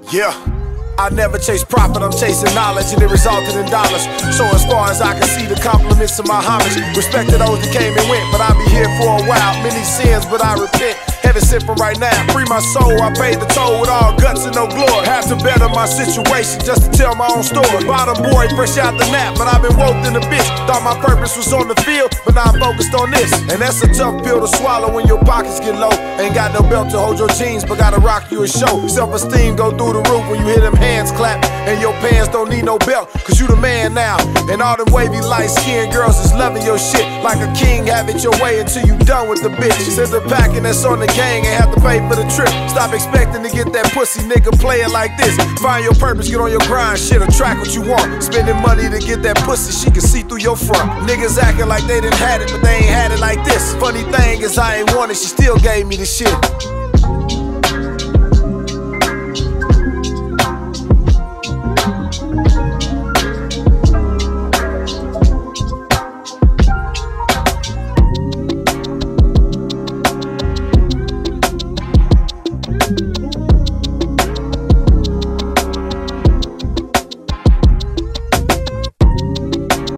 Yeah, I never chase profit, I'm chasing knowledge, and it resulted in dollars. So as far as I can see, the compliments of my homage, respect to those that came and went, but I'll be here for a while. Many sins, but I repent. Heaven sent from right now, free my soul. I paid the toll with all guts and no glory. Have to better my situation just to tell my own story. Bottom boy, fresh out the nap, but I've been woke in a bitch. Thought my purpose was on the field, but now I'm focused on this. And that's a tough pill to swallow when your pockets get low. Ain't got no belt to hold your jeans, but gotta rock you a show. Self-esteem go through the roof when you hear them hands clap, and your pants don't need no belt, cause you the man now. And all them wavy light-skinned girls is loving your shit like a king. Have it your way until you done with the bitch. Says the packing that's on the gang ain't have to pay for the trip. Stop expecting to get that pussy, nigga, play it like this. Find your purpose, get on your grind, shit, attract what you want. Spending money to get that pussy, she can see through your front. Niggas acting like they didn't had it, but they ain't had it like this. Funny thing is I ain't want it, she still gave me the shit.